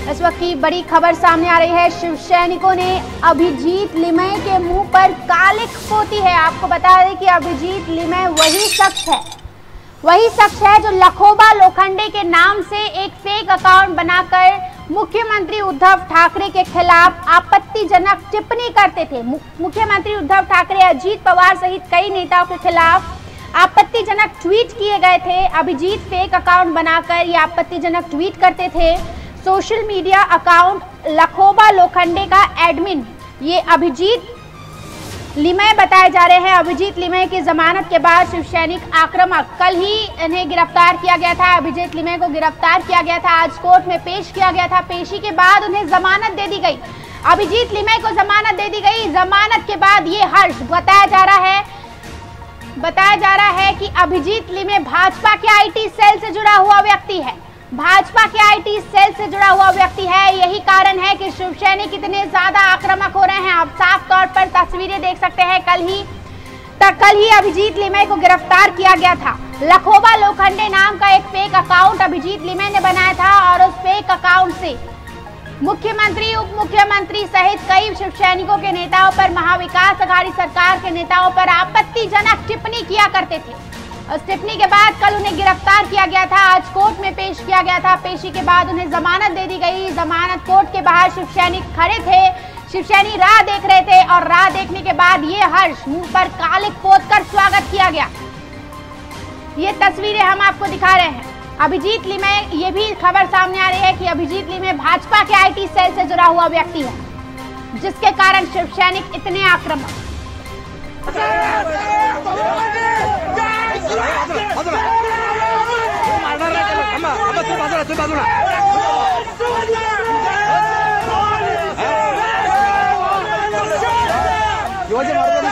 इस वक्त की बड़ी खबर सामने आ रही है। शिव सैनिकों ने अभिजीत लिमये के मुंह पर कालिख पोती है। आपको बता दें कि अभिजीत लिमये वही शख्स है जो लखोबा लोखंडे के नाम से एक फेक अकाउंट बनाकर मुख्यमंत्री उद्धव ठाकरे के खिलाफ आपत्तिजनक टिप्पणी करते थे। मुख्यमंत्री उद्धव ठाकरे, अजीत पवार सहित कई नेताओं के खिलाफ आपत्तिजनक ट्वीट किए गए थे। अभिजीत फेक अकाउंट बनाकर ये आपत्तिजनक ट्वीट करते थे। Social media account Lakhoba Lokhande का एडमिन ये अभिजीत लिमये बताए जा रहे हैं। अभिजीत लिमये की जमानत के बाद शिव सैनिक आक्रामक। कल ही इन्हें गिरफ्तार किया गया था। अभिजीत लिमये को गिरफ्तार किया गया था, आज कोर्ट में पेश किया गया था। पेशी के बाद उन्हें जमानत दे दी गई। अभिजीत लिमये को जमानत दे दी गई। जमानत के बाद ये हर्ष बताया जा रहा है कि अभिजीत लिमये भाजपा के आईटी सेल से जुड़ा हुआ व्यक्ति है। भाजपा के आईटी सेल से जुड़ा हुआ व्यक्ति है। यही कारण है कि शिव सैनिक इतने ज्यादा आक्रामक हो रहे हैं। आप साफ तौर पर तस्वीरें देख सकते हैं। कल ही अभिजीत लिमये को गिरफ्तार किया गया था। लखोबा लोखंडे नाम का एक फेक अकाउंट अभिजीत लिमये ने बनाया था और उस फेक अकाउंट से मुख्यमंत्री, उप मुख्यमंत्री सहित कई शिव सैनिकों के नेताओं पर, महाविकास अघाड़ी सरकार के नेताओं पर आपत्तिजनक टिप्पणी किया करते थे। उस टिप्पणी के बाद कल उन्हें गिरफ्तार किया गया था, आज कोर्ट में पेश किया गया था। पेशी के बाद उन्हें जमानत दे दी गई। जमानत कोर्ट के बाहर शिव सैनिक खड़े थे। शिव सैनिक राह देख रहे थे और राह देखने के बाद ये हर्ष मुंह पर कालिख पोत कर स्वागत किया गया। ये तस्वीरें हम आपको दिखा रहे हैं। अभिजीत लिमये, ये भी खबर सामने आ रही है कि अभिजीत लिमये भाजपा के आईटी सेल से जुड़ा हुआ व्यक्ति है, जिसके कारण शिव सैनिक इतने आक्रामक। योजना